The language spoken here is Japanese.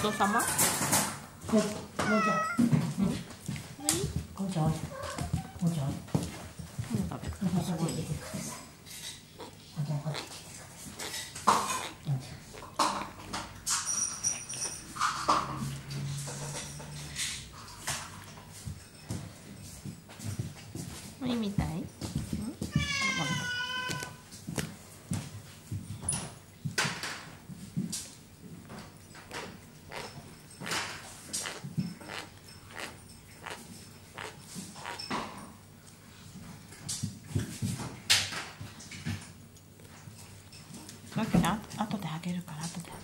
ちそうさま。 もうじゃ。お茶。 食べる。すごい。いいみたい。あとであげるから後で。